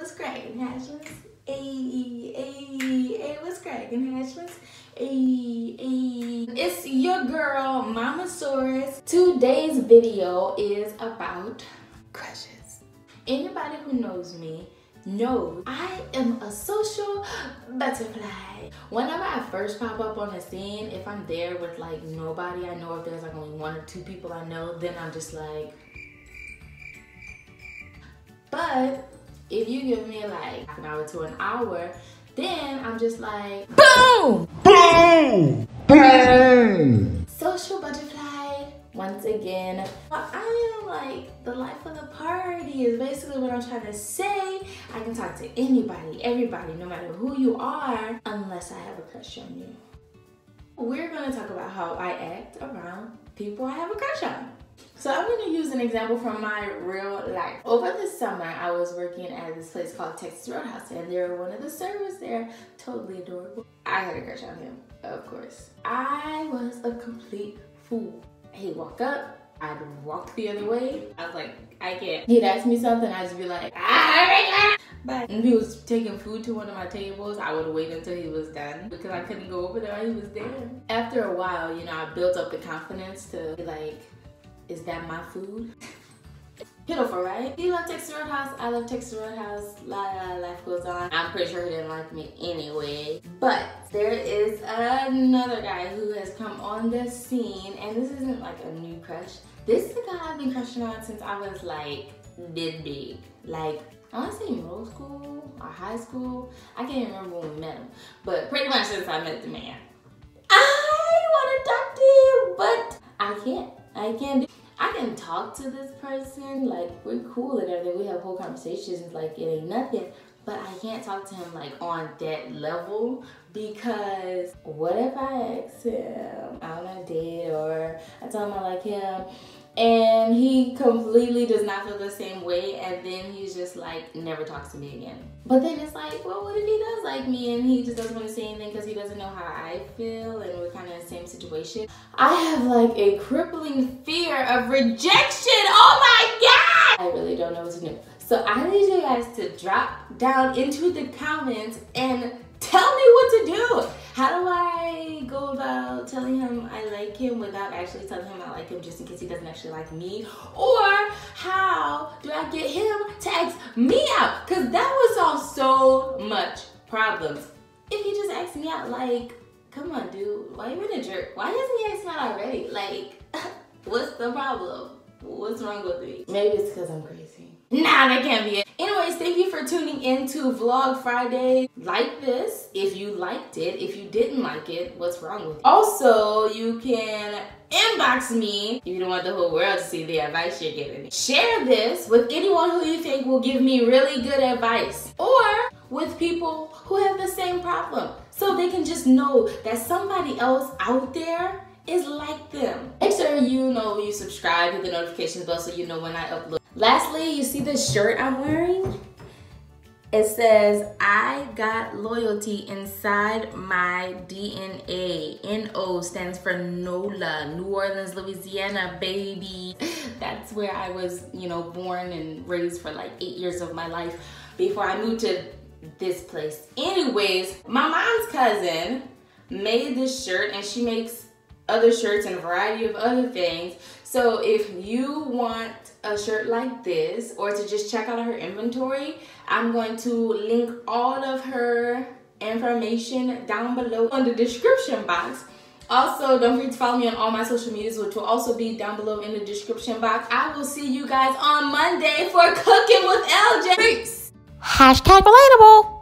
What's cracking, Hatchlings? Hey, what's cracking, Hatchlings? Hey. It's your girl, Mommiesaurus. Today's video is about crushes. Anybody who knows me knows I am a social butterfly. Whenever I first pop up on the scene, if I'm there with like nobody I know, if there's like only one or two people I know, then I'm just like, but if you give me like half an hour to an hour, then I'm just like, boom! Boom! Boom! Social butterfly, once again. I am like the life of the party is basically what I'm trying to say. I can talk to anybody, everybody, no matter who you are, unless I have a crush on you. We're gonna talk about how I act around people I have a crush on. So I'm going to use an example from my real life. Over the summer, I was working at this place called Texas Roadhouse, and they're one of the servers there, totally adorable. I had a crush on him, of course. I was a complete fool. He'd walk up, I'd walk the other way. I was like, I can't. He'd ask me something, I'd just be like, ah! But when he was taking food to one of my tables, I would wait until he was done because I couldn't go over there while he was there. After a while, you know, I built up the confidence to be like, is that my food? Pitiful, right? He loved Texas Roadhouse, I love Texas Roadhouse, life goes on. I'm pretty sure he didn't like me anyway. But there is another guy who has come on the scene, and this isn't like a new crush. This is the guy I've been crushing on since I was like this big. Like, I want to say middle school or high school. I can't even remember when we met him, but pretty much since I met the man. I want to talk to him, but I can't. I can talk to this person, like we're cool and everything. We have whole conversations, like it ain't nothing. But I can't talk to him like on that level because what if I ask him out on a date or I tell him I like him and he completely does not feel the same way, and then he's just like never talks to me again. But then it's like, well, what if he does like me and he just doesn't want to say anything because he doesn't know how I feel and we're kind of in the same situation? I have like a crippling fear of rejection. Oh my God! I really don't know what to do. So I need you guys to drop down into the comments and tell me what to do. How do I go about telling him I like him without actually telling him I like him just in case he doesn't actually like me? Or how do I get him to ask me out? Because that would solve so much problems. If he just asked me out, like, come on, dude, why you been a jerk? Why hasn't he asked me out already? Like, what's the problem? What's wrong with me? Maybe it's because I'm crazy. Nah, that can't be it. Anyways, thank you for tuning in to Vlog Friday. Like this if you liked it. If you didn't like it, what's wrong with you? Also, you can inbox me if you don't want the whole world to see the advice you're giving me. Share this with anyone who you think will give me really good advice, or with people who have the same problem, so they can just know that somebody else out there is like them. Make sure you subscribe, hit the notifications bell so you know when I upload. Lastly, you see this shirt I'm wearing? It says, I got loyalty inside my DNA. N-O stands for NOLA, New Orleans, Louisiana, baby. That's where I was, born and raised for like 8 years of my life before I moved to this place. Anyways, my mom's cousin made this shirt, and she makes other shirts and a variety of other things. So if you want a shirt like this, or to just check out her inventory, I'm going to link all of her information down below in the description box. Also, don't forget to follow me on all my social medias, which will also be down below in the description box. I will see you guys on Monday for Cooking with LJ. Peace. #relatable.